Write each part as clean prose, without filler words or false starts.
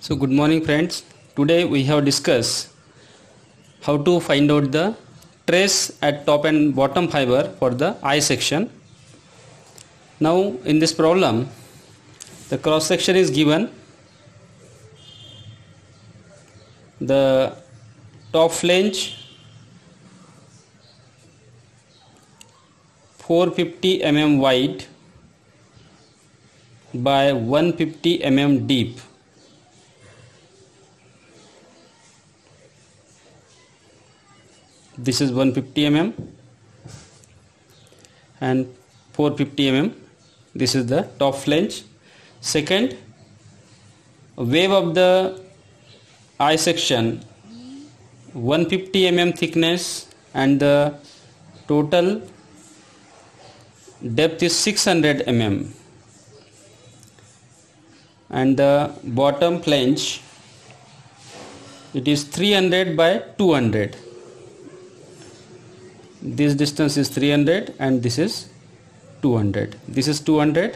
So good morning friends. Today we have discussed how to find out the trace at top and bottom fiber for the I section. Now in this problem the cross section is given. The top flange 450 mm wide by 150 mm deep. This is 150 mm and 450 mm. This is the top flange. Second, wave of the I section 150 mm thickness and the total depth is 600 mm, and the bottom flange it is 300 by 200. This distance is 300 and this is 200. This is 200,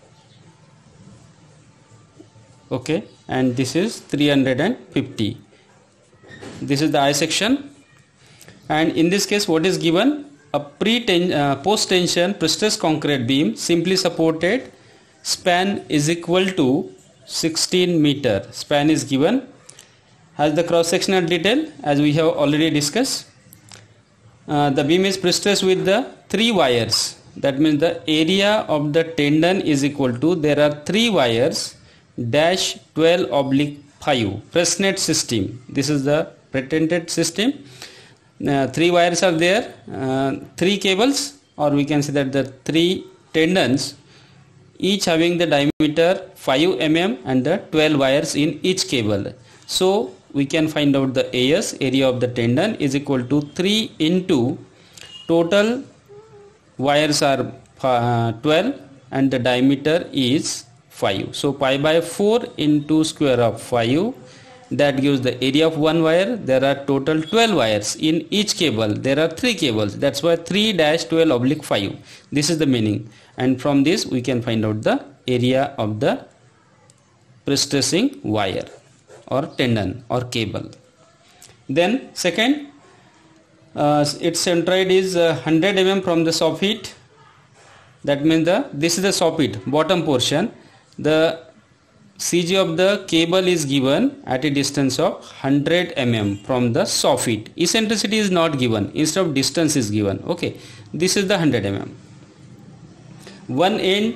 okay, and this is 350. This is the I section, and in this case what is given? A post tension pre-stressed concrete beam simply supported, span is equal to 16 meter. Span is given. Has the cross sectional detail as we have already discussed. The beam is pre-stressed with the 3 wires. That means the area of the tendon is equal to, there are 3 wires dash 12/5 Fresnel system. This is the patented system. 3 wires are there, 3 cables, or we can say that the 3 tendons, each having the diameter 5 mm and the 12 wires in each cable. So we can find out the AS, area of the tendon, is equal to 3 into total wires are 12 and the diameter is 5. So pi by 4 into square of 5, that gives the area of one wire. There are total 12 wires in each cable. There are 3 cables. That's why 3-12/5. This is the meaning. And from this we can find out the area of the pre-stressing wire or tendon or cable. Then second, its centroid is 100 mm from the soffit. That means this is the soffit, bottom portion. The CG of the cable is given at a distance of 100 mm from the soffit. Eccentricity is not given, instead of distance is given. Okay, this is the 100 mm. One end,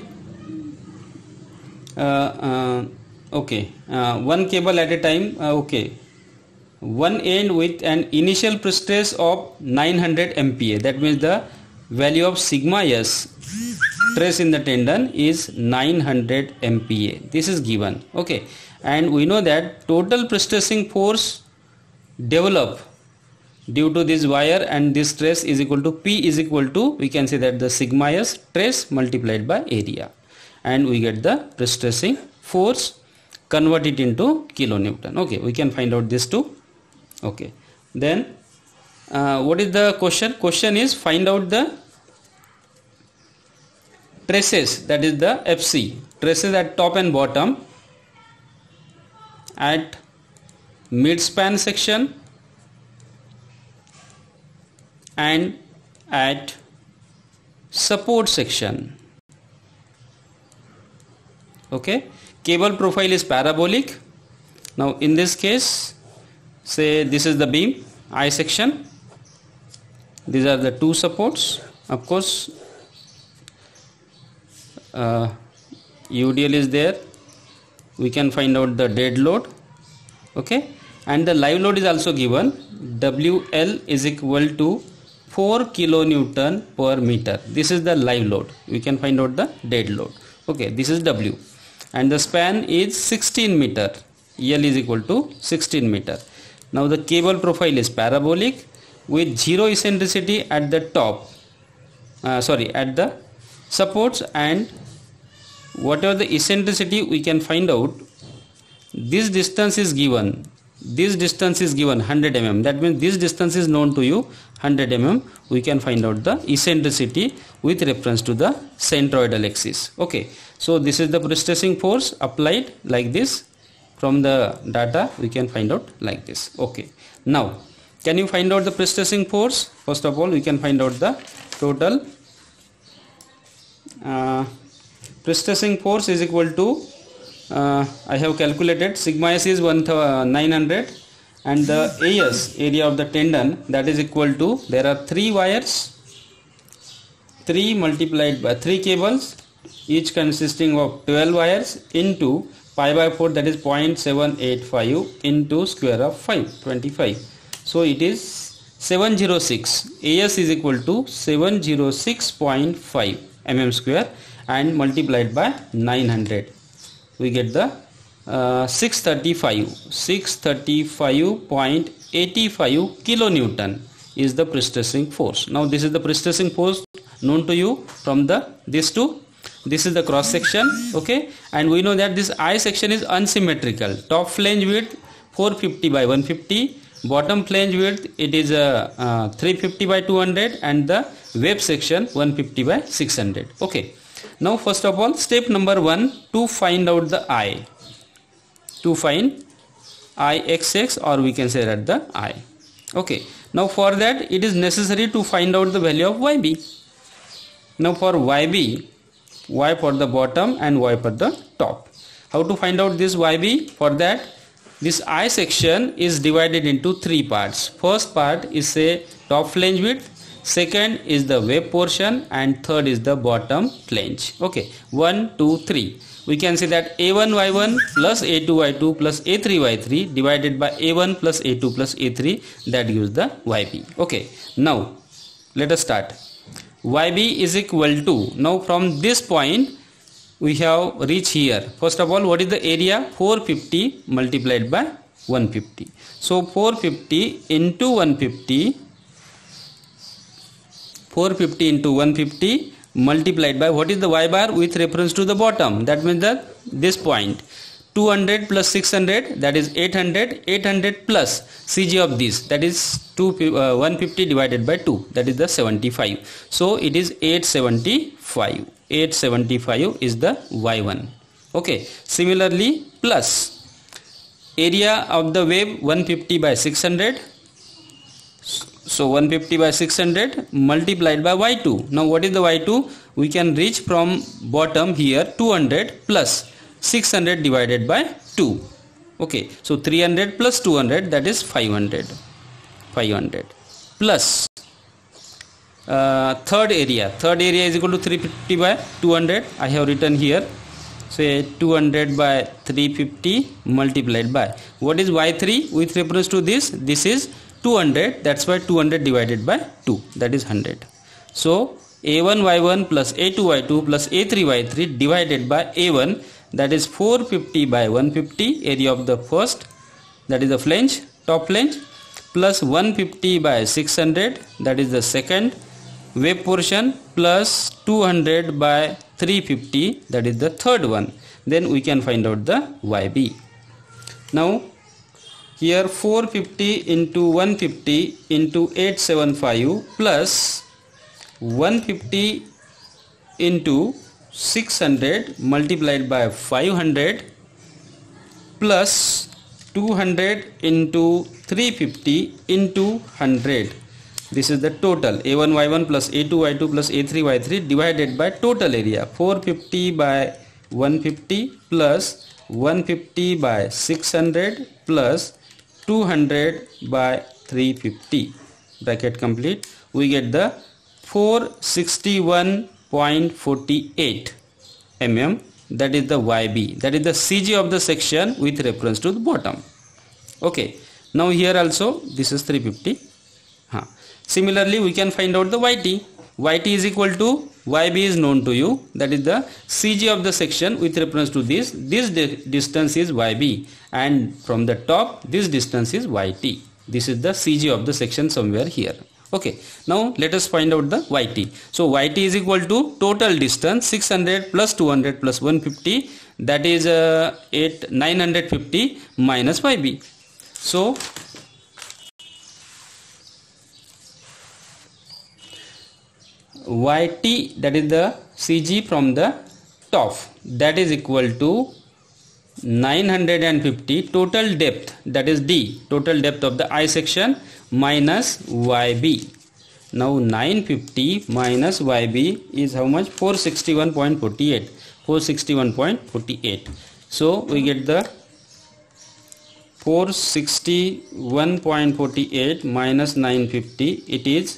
one cable at a time. One end with an initial pre-stress of 900 MPa. That means the value of sigma s stress in the tendon is 900 MPa. This is given. Okay, and we know that total pre-stressing force develop due to this wire and this stress is equal to P is equal to, we can say that the sigma s stress multiplied by area, and we get the pre-stressing force, convert it into kilonewton. Okay, we can find out this too. Okay, then what is the question? Question is find out the traces, that is the FC, traces at top and bottom, at mid-span section and at support section. Okay, cable profile is parabolic. Now in this case, say this is the beam I section, these are the 2 supports. Of course UDL is there. We can find out the dead load. Okay, and the live load is also given. WL is equal to 4 kilonewton per meter. This is the live load. We can find out the dead load. Okay, this is W, and the span is 16 meter. L is equal to 16 meter. Now the cable profile is parabolic with 0 eccentricity at the top, at the supports, and whatever the eccentricity we can find out, this distance is given. This distance is given 100 mm. That means this distance is known to you 100 mm. We can find out the eccentricity with reference to the centroidal axis. Okay, so this is the pre-stressing force applied like this from the data we can find out like this. Okay, now can you find out the pre-stressing force? First of all, we can find out the total pre-stressing force is equal to I have calculated sigma s is 900 and the AS, area of the tendon, that is equal to, there are 3 wires, 3 multiplied by 3 cables, each consisting of 12 wires, into pi by 4, that is 0.785 into square of 5, 25. So it is 706. AS is equal to 706.5 mm square and multiplied by 900. We get the 635.85 kilonewton is the pre-stressing force. Now this is the pre-stressing force known to you from these two. This is the cross section, okay, and we know that this I section is unsymmetrical. Top flange width 450 by 150, bottom flange width it is 350 by 200, and the web section 150 by 600. Okay, now first of all, step number 1, to find out the I, to find Ixx, or we can say that the I. Okay, now for that it is necessary to find out the value of Yb. Now for Yb, Y for the bottom and Y for the top. How to find out this Yb? For that, this I section is divided into 3 parts. First part is say top flange width, second is the web portion, and third is the bottom flange. Okay, 1, 2, 3. We can say that A1Y1 plus A2Y2 plus A3Y3 divided by A1 plus A2 plus A3, that gives the Yb. Okay, now let us start. Yb is equal to, now from this point we have reached here. First of all, what is the area? 450 multiplied by 150. So 450 into 150, 450 into 150 multiplied by, what is the Y bar? With reference to the bottom, that means that this point. 200 plus 600, that is 800, 800 plus CG of this, that is 150 divided by 2, that is the 75. So it is 875. 875 is the Y1. Okay, similarly plus area of the wave 150 by 600. So 150 by 600 multiplied by Y2. Now what is the Y2? We can reach from bottom here 200 plus 600 divided by 2. Okay, so 300 plus 200, that is 500. 500 plus third area is equal to 350 by 200. I have written here, say 200 by 350 multiplied by, what is Y3 with reference to this? This is 200, that's why 200 divided by 2, that is 100. So A1Y1 plus A2Y2 plus A3Y3 divided by A1, that is 450 by 150, area of the first, that is the flange, top flange, plus 150 by 600, that is the second web portion, plus 200 by 350, that is the third one. Then we can find out the Yb. Now here 450 into 150 into 875 plus 150 into 600 multiplied by 500 plus 200 into 350 into 100. This is the total A1Y1 plus A2Y2 plus A3Y3 divided by total area 450 by 150 plus 150 by 600 plus 200 by 350. Bracket complete. We get the 461.48 mm, that is the Yb, that is the CG of the section with reference to the bottom. Okay, now here also this is 350. Similarly we can find out the Yt. Yt is equal to, Yb is known to you, that is the CG of the section with reference to this distance is Yb, and from the top this distance is Yt. This is the CG of the section somewhere here. Okay, now let us find out the Yt. So Yt is equal to total distance 600 plus 200 plus 150, that is 950 minus Yb. So Yt, that is the CG from the top, that is equal to 950 total depth, that is D, total depth of the I section, minus YB. Now 950 minus YB is how much? 461.48. 461.48. So we get the 461.48 minus 950, it is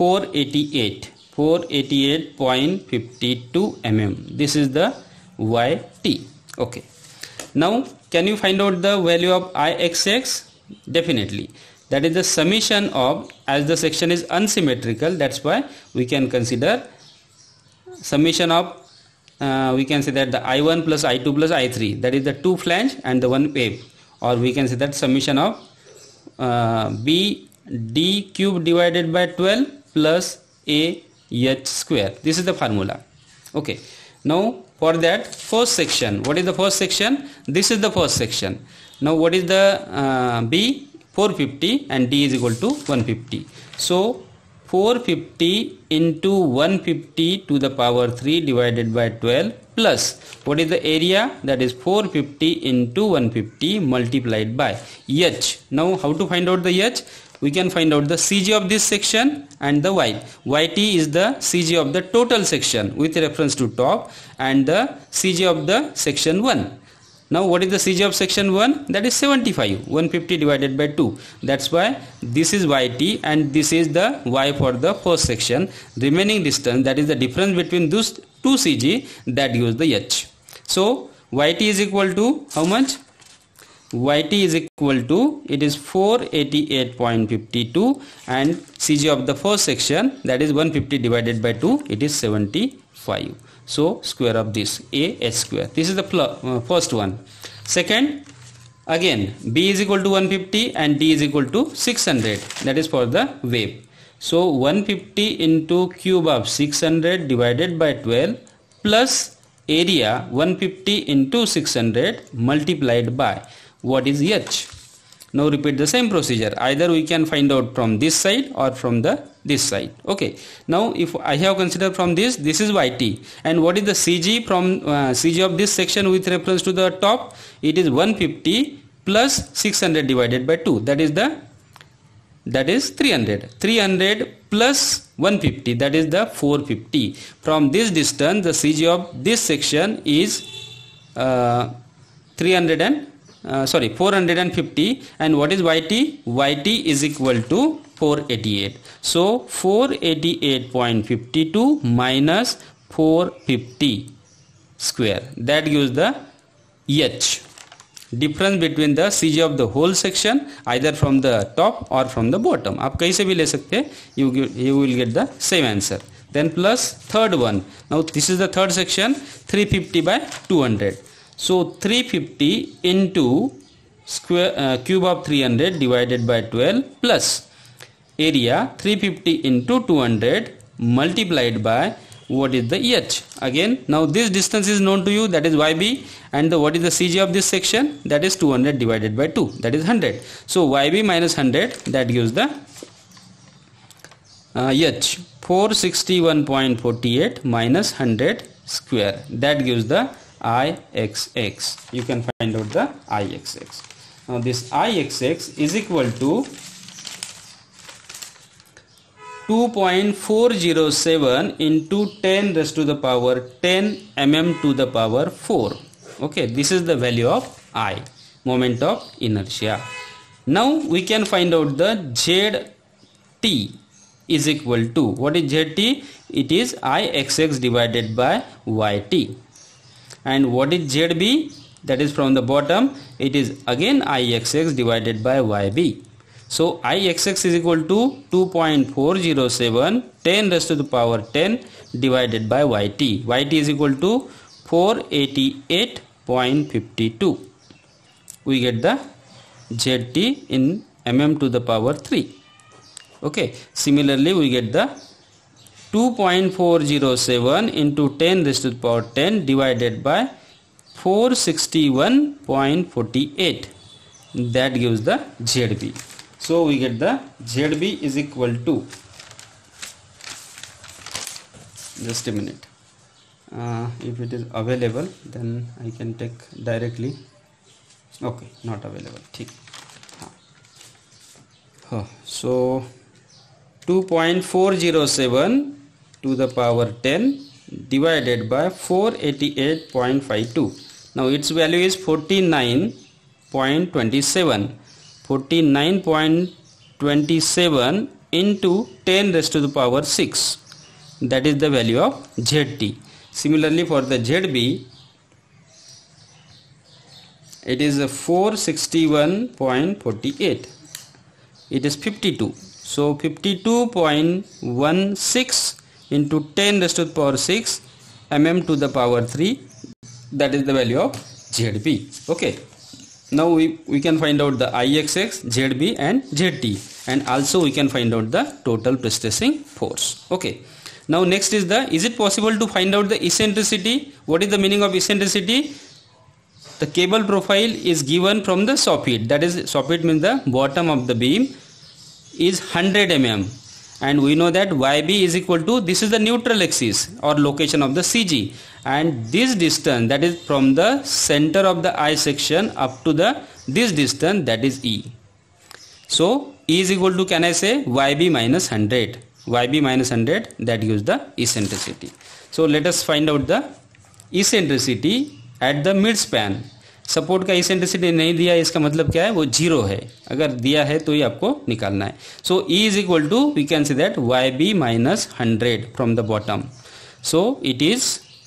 488.52 mm. This is the YT. Okay. Now can you find out the value of IXX? Definitely. That is the summation of, as the section is unsymmetrical, that's why we can consider summation of, we can say that the I1 plus I2 plus I3, that is the two flange and the one wave, or we can say that summation of BD cube divided by 12 plus AH square. This is the formula. Okay. Now for that first section, what is the first section? This is the first section. Now what is the B? 450 and D is equal to 150. So 450 into 150 to the power 3 divided by 12 plus what is the area? That is 450 into 150 multiplied by H. Now how to find out the H? We can find out the CG of this section and the Y. YT is the CG of the total section with reference to top and the CG of the section 1. Now what is the CG of section 1? That is 75. 150 divided by 2. That's why this is YT and this is the Y for the first section. Remaining distance, that is the difference between those two CG, that gives the H. So YT is equal to how much? YT is equal to, it is 488.52 and CG of the first section, that is 150 divided by 2, it is 75. So square of this AH square. This is the first one. Second, again B is equal to 150 and D is equal to 600. That is for the wave. So 150 into cube of 600 divided by 12 plus area 150 into 600 multiplied by what is H. Now repeat the same procedure. Either we can find out from this side or from this side. Okay. Now if I have considered from this is YT, and what is the CG from CG of this section with reference to the top? It is 150 plus 600 divided by 2. That is 300. 300 plus 150, that is the 450. From this distance, the CG of this section is 450, and what is YT? YT is equal to 488. So 488.52 minus 450 square, that gives the H. Difference between the CG of the whole section, either from the top or from the bottom. आप कहीं से भी ले सकते हैं. You will get the same answer. Then plus third one. Now this is the third section. 350 by 200. So 350 into square cube of 300 divided by 12 plus area 350 into 200 multiplied by what is the H. Again, now this distance is known to you, that is YB, and what is the CG of this section? That is 200 divided by 2, that is 100. So YB minus 100, that gives the H. 461.48 minus 100 square, that gives the IXX. You can find out the IXX. Now this IXX is equal to 2.407 into 10 raised to the power 10 mm to the power 4. Okay, this is the value of I, moment of inertia. Now we can find out the ZT is equal to, what is ZT? It is IXX divided by YT. And what is ZB? That is from the bottom, it is again IXX divided by YB. So IXX is equal to 2.407 10 raised to the power 10 divided by YT. YT is equal to 488.52. We get the ZT in mm to the power 3. Okay. Similarly, we get the 2.407 into 10 raised to the power 10 divided by 461.48. That gives the ZB. So we get the ZB is equal to, just a minute, if it is available then I can take directly. Okay, not available, ठीक। हाँ, so 2.407 to the power 10 divided by 488.52. Now its value is 49.27. 49.27 into 10 raised to the power 6. That is the value of ZT. Similarly, for the ZB, it is 461.48. It is 52. So 52.16 into 10 raised to the power 6 mm to the power 3. That is the value of ZB. Okay. Now we can find out the IXX, ZB and ZT, and also we can find out the total pre-stressing force. Okay. Now next is it possible to find out the eccentricity? What is the meaning of eccentricity? The cable profile is given from the soffit. That is, soffit means the bottom of the beam is 100 mm, and we know that YB is equal to, this is the neutral axis or location of the CG, and this distance, that is from the center of the I section up to this distance, that is E. So E is equal to, can I say, YB minus 100. YB minus 100, that gives the eccentricity. So let us find out the eccentricity at the mid span. Support का eccentricity नहीं दिया है, इसका मतलब क्या है, वो zero है। अगर दिया है तो ये आपको निकालना है। So E is equal to, we can say that YB minus 100 from the bottom. So it is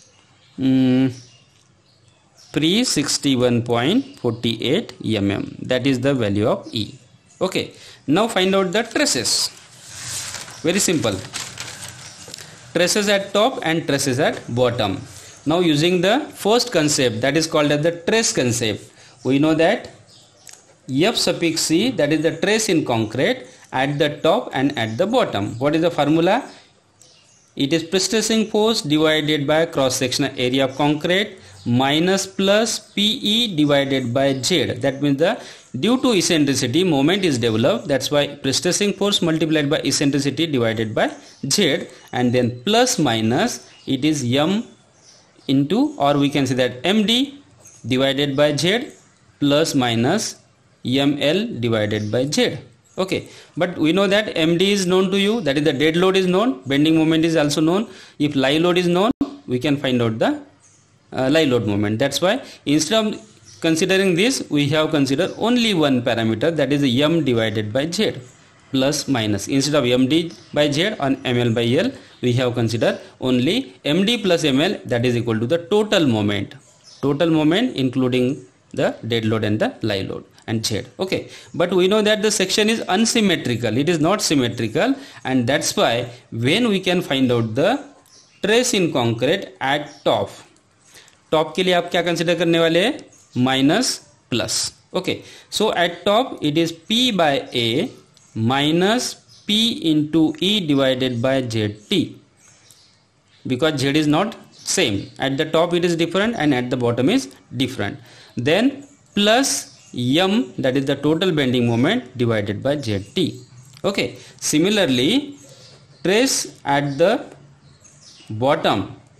361.48 mm. That is the value of E. Okay. Now find out the traces. Very simple. Traces at top and traces at bottom. Now using the first concept, that is called as the trace concept, we know that F suffix C, that is the trace in concrete at the top and at the bottom. What is the formula? It is pre-stressing force divided by cross sectional area of concrete minus plus PE divided by Z. That means the due to eccentricity moment is developed, that's why pre-stressing force multiplied by eccentricity divided by Z, and then plus minus it is M into, or we can say that MD divided by Z plus minus ML divided by Z. Okay, but we know that MD is known to you, that is the dead load is known, bending moment is also known. If live load is known, we can find out the live load moment. That's why instead of considering this, we have considered only one parameter, that is M divided by Z plus minus. Instead of MD by Z and ML by L, we have considered only MD plus ML, that is equal to the total moment including the dead load and the live load and Z. Okay, but we know that the section is unsymmetrical, it is not symmetrical, and that's why when we can find out the trace in concrete at top के लिए आप क्या consider करने वाले हैं, minus plus. Okay, so at top it is P by A minus P into E divided by ZT, because Z is not same. At the top it is different and at the bottom is different. Then plus M, that is the total bending moment divided by ZT. Okay, similarly trace at the bottom,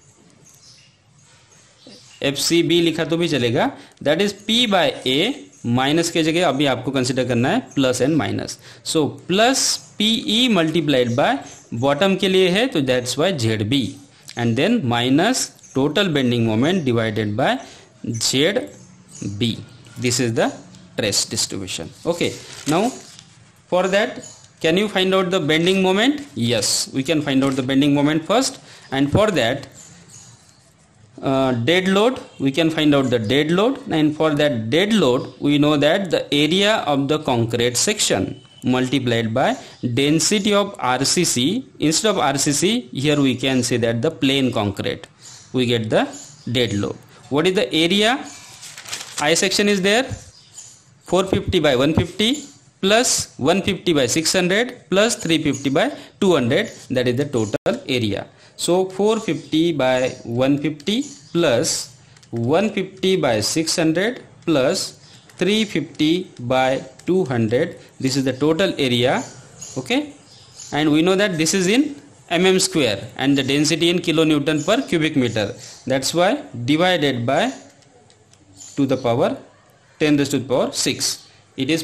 FCB लिखा तो भी चलेगा, that is P by A, minus के जगह अभी आपको consider करना है plus and minus. So plus PE multiplied by bottom के लिए है तो that's Y ZB, and then minus total bending moment divided by ZB. This is the stress distribution. Okay, now for that can you find out the bending moment? Yes, we can find out the bending moment first, and for that dead load, we can find out the dead load, and for that dead load we know that the area of the concrete section multiplied by density of RCC. Instead of RCC, here we can say that the plain concrete, we get the dead load. What is the area? I section is there, 450 by 150 plus 150 by 600 plus 350 by 200, that is the total area. So 450 by 150 plus 150 by 600 plus 350 by 200, this is the total area. Okay, and we know that this is in mm square and the density in kilonewton per cubic meter. That's why divided by to the power 10 raised to the power 6. It is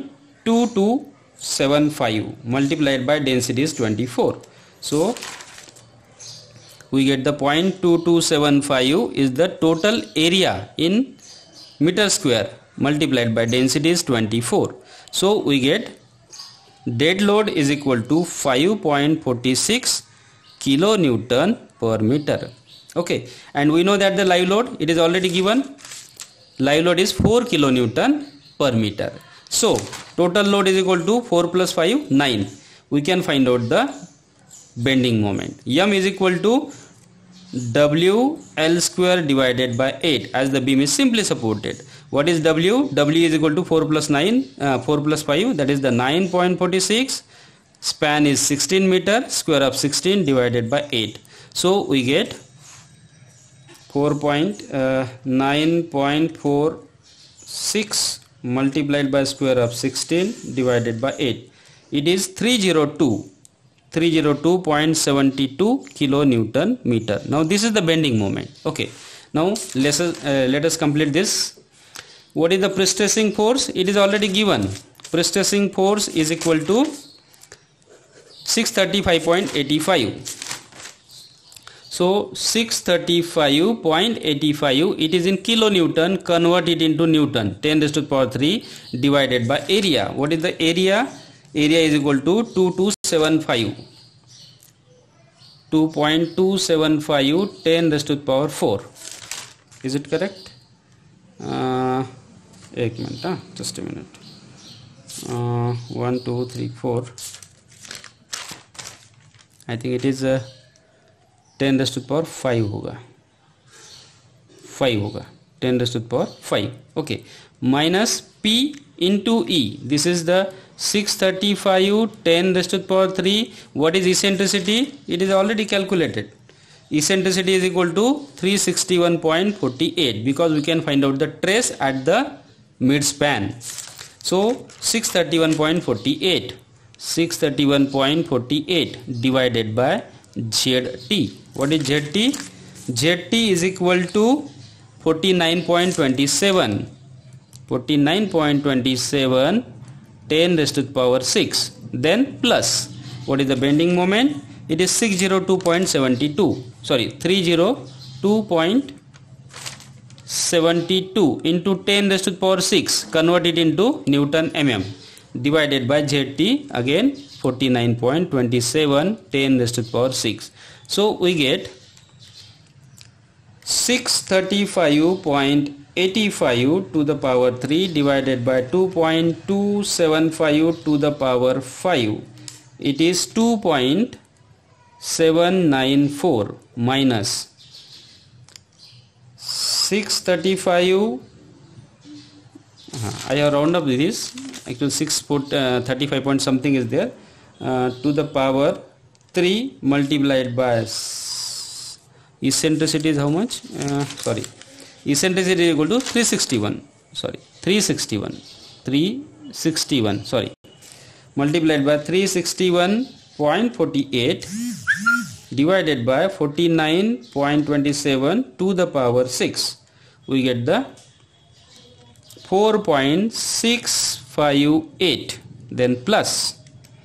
0.2275 multiplied by density is 24. So we get the 0.2275 is the total area in meter square multiplied by density is 24. So we get dead load is equal to 5.46 kilonewton per meter. Okay, and we know that the live load, it is already given. Live load is 4 kilonewton per meter. So total load is equal to 4 plus 5, 9. We can find out the bending moment. M is equal to WL square divided by 8 as the beam is simply supported. What is W? W is equal to 4 plus 9, 4 plus 5, that is the 9.46. Span is 16 meter, square of 16 divided by 8. So we get 9.46 multiplied by square of 16 divided by 8. It is 302.72 kilonewton meter. Now this is the bending moment. Okay, now let us complete this. What is the pre-stressing force? It is already given. Pre-stressing force is equal to 635.85. So 635.85, it is in kilonewton. Convert it into newton, 10 raised to the power 3 divided by area. What is the area? Area is equal to 2275. 2.275 10 raised to the power 4. Is it correct? एक minute, just a minute. 1 2 3 4. I think it is 10 raised to the power 5 होगा. 5 होगा. 10 raised to the power 5. Okay. Minus P into E. This is the 635 10 raised to the power 3. What is eccentricity? It is already calculated. Eccentricity is equal to 361.48 because we can find out the trace at the mid span. So 631.48. 631.48 divided by ZT. What is ZT? ZT is equal to 49.27. 49.27 10 raised to the power 6. Then plus. What is the bending moment? It is 602.72. Sorry, 302.72 into 10 raised to the power 6. Convert it into Newton mm. Divided by ZT, again 49.27 10 raised to the power 6. So we get 635.85 to the power 3 divided by 2.275 to the power 5. It is 2.794 minus 635. I have round up this. Actually 35 point something is there, to the power 3 multiplied by eccentricity is how much? Eccentricity is equal to 361. Sorry, 361. Sorry, multiplied by 361.48 divided by 49.27 to the power 6. We get the 4.658, then plus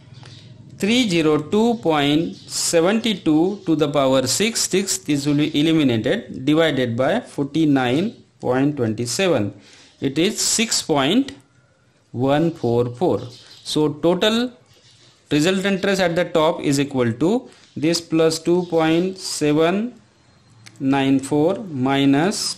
302.72 to the power 6. This will be eliminated, divided by 49.27. It is 6.144. So total resultant trace at the top is equal to this plus 2.794 minus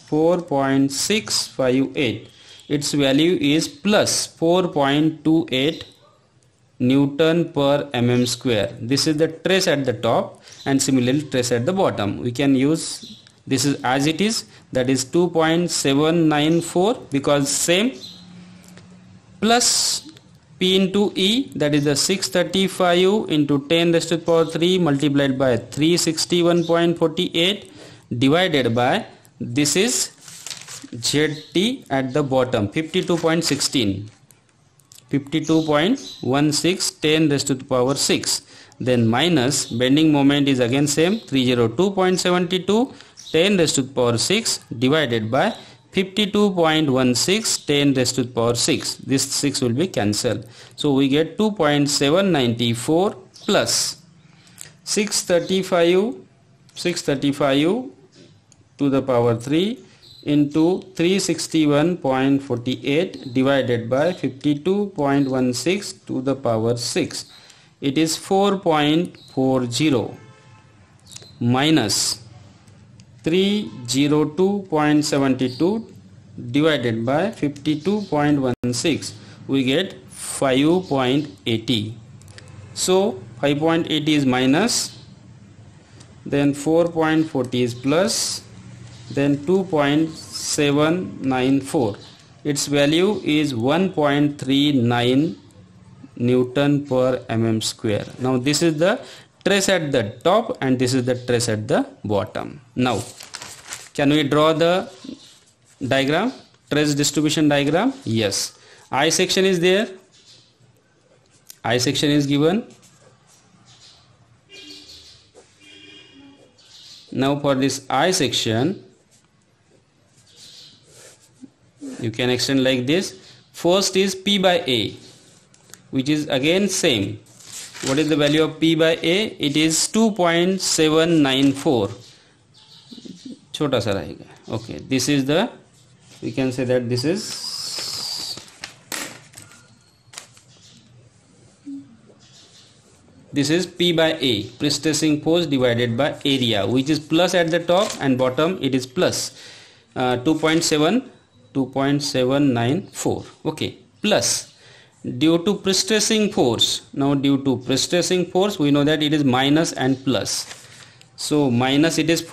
4.658. Its value is plus 4.28 Newton per mm square. This is the trace at the top and similarly trace at the bottom. We can use this is as it is, that is 2.794 because same, plus P into E, that is the 635 into 10 raised to the power 3 multiplied by 361.48 divided by this is ZT at the bottom 52.16. 52.16 10 raised to the power 6. Then minus bending moment is again same, 302.72 10 raised to the power 6 divided by 52.16 10 raised to the power 6. This 6 will be cancelled. So we get 2.794 plus 635 to the power 3 into 361.48 divided by 52.16 to the power 6. It is 4.40 minus 302.72 divided by 52.16. We get 5.80. So 5.80 is minus, then 4.40 is plus, then 2.794. Its value is 1.39 Newton per mm square. Now this is the trace at the top and this is the trace at the bottom. Now can we draw the diagram, trace distribution diagram? Yes. I section is there. I section is given. Now for this I section, you can extend like this. First is P by A, which is again same. What is the value of P by A? It is 2.794. Chota sa rahega. Okay, this is the, we can say that this is P by A, pre-stressing force divided by area, which is plus at the top and bottom it is plus 2.794. Okay, plus due to pre-stressing force. Now due to pre-stressing force we know that it is minus and plus. So minus it is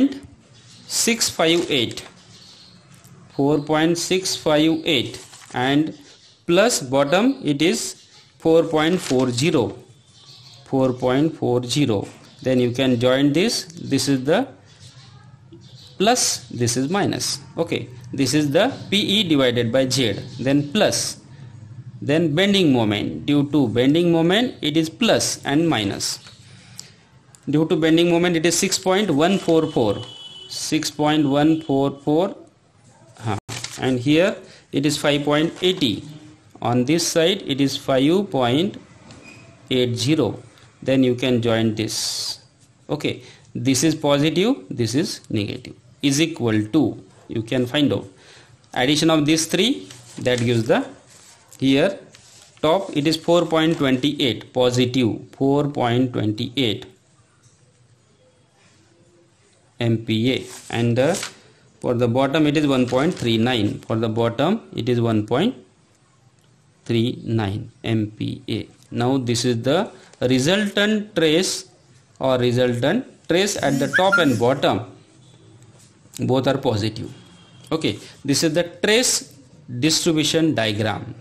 4.658 and plus bottom it is 4.40. Then you can join this. This is the plus, this is minus. Okay, this is the PE divided by Z. Then plus, then bending moment. Due to bending moment it is plus and minus. Due to bending moment it is 6.144 and here it is 5.80. On this side it is 5.80. Then you can join this. Okay, this is positive, this is negative, is equal to, you can find out addition of these three, that gives the, here top it is 4.28 positive, 4.28 MPa, and for the bottom it is 1.39. For the bottom it is 1.39 MPa. Now this is the resultant trace or resultant trace at the top and bottom, both are positive. Okay, this is the trace distribution diagram.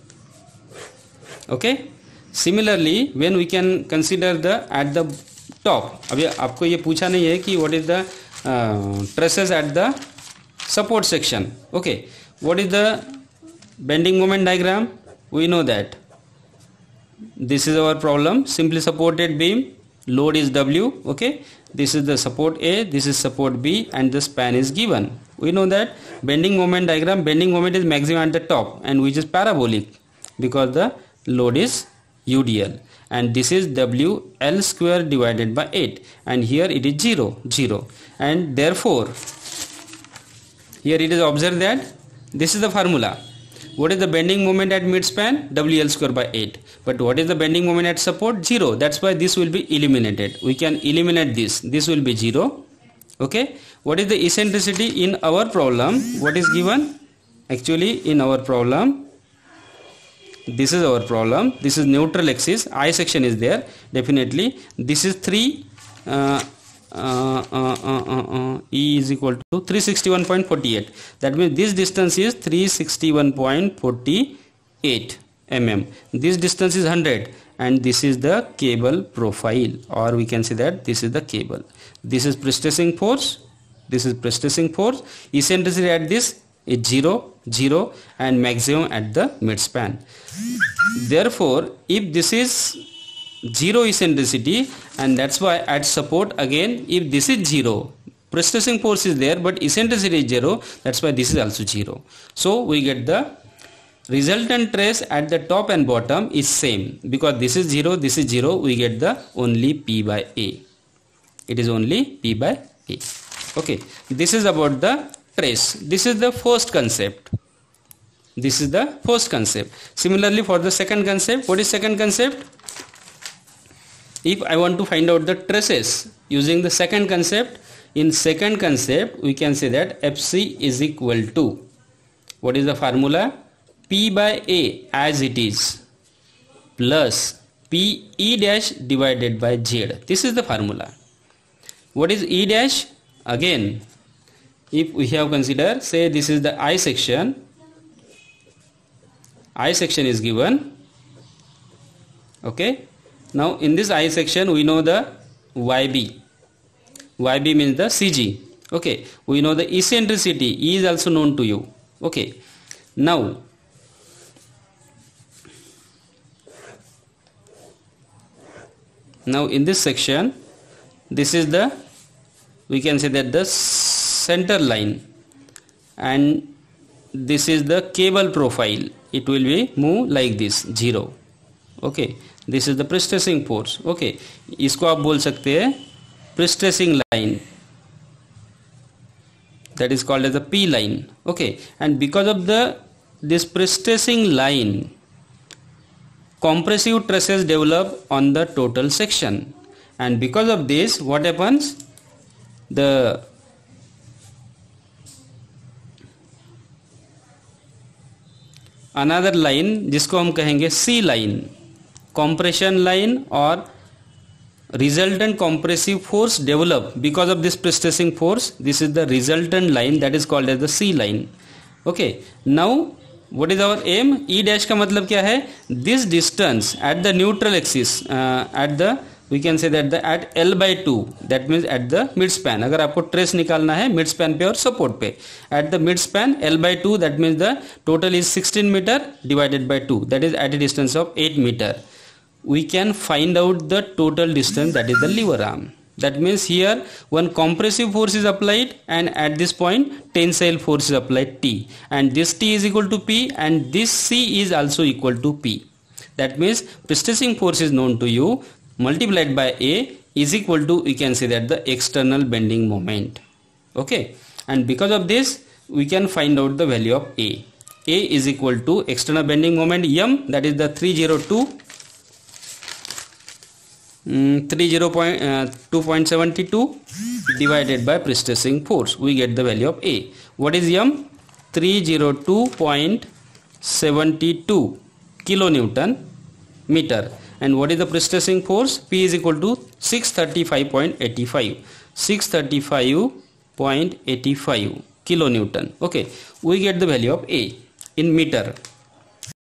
Okay, similarly when we can consider the at the top, अभी आपको ये पूछा नहीं है कि what is the traces at the support section. Okay, what is the bending moment diagram? We know that this is our problem, simply supported beam, load is W. Okay, this is the support A, this is support B, and the span is given. We know that bending moment diagram, bending moment is maximum at the top and which is parabolic because the load is UDL, and this is WL square divided by 8, and here it is 0, and therefore here it is observed that this is the formula. What is the bending moment at midspan? WL square by 8. But what is the bending moment at support? 0. That's why this will be eliminated. We can eliminate this. This will be 0. Okay. What is the eccentricity in our problem? What is given? Actually in our problem, this is our problem. This is neutral axis. I section is there. Definitely. This is 3. E is equal to 361.48. That means this distance is 361.48 mm. This distance is 100 and this is the cable profile, or we can say that this is the cable. This is pre-stressing force. This is pre-stressing force. Eccentricity at this is 0, and maximum at the midspan. Therefore, if this is 0 eccentricity, and that's why at support again if this is 0, pre-stressing force is there but eccentricity is 0, that's why this is also 0. So we get the resultant stress at the top and bottom is same, because this is 0, this is 0, we get the only P by A. It is only P by A. Okay, this is about the trace. This is the first concept. This is the first concept. Similarly for the second concept, what is second concept? If I want to find out the traces using the second concept, in second concept we can say that FC is equal to, what is the formula? P by A as it is plus P E dash divided by Z. This is the formula. What is E dash? Again, if we have considered, say this is the I section. I section is given. Okay. Now in this I section we know the YB. YB means the CG. Okay. We know the eccentricity. E is also known to you. Okay. Now in this section, this is the, we can say that the center line, and this is the cable profile. It will be move like this, 0. Okay, this is the pre-stressing force. Okay, इसको आप बोल सकते हैं pre-stressing line, that is called as the P line. Okay, and because of this pre-stressing line, compressive stresses develop on the total section, and because of this what happens, the another line जिसको हम कहेंगे C line, compression line or resultant compressive force develop because of this pre-stressing force. This is the resultant line, that is called as the C line. Okay, now what is our aim? E dash का मतलब क्या है? This distance at the neutral axis, at the, we can say that the at L by 2, that means at the mid span. अगर आपको trace निकालना है mid span पे और support पे, at the mid span L by 2, that means the total is 16 meter divided by 2, that is at a distance of 8 meter. We can find out the total distance, that is the lever arm. That means here one compressive force is applied, and at this point tensile force is applied T, and this T is equal to P, and this C is also equal to P. That means pre-stressing force is known to you, multiplied by A is equal to, we can say that the external bending moment. Okay, and because of this we can find out the value of A. A is equal to external bending moment M, that is the 2.72 divided by pre-stressing force. We get the value of A. What is M? 302.72 kilonewton meter. And what is the pre-stressing force? P is equal to 635.85. 635.85 kilonewton. Okay, we get the value of A in meter.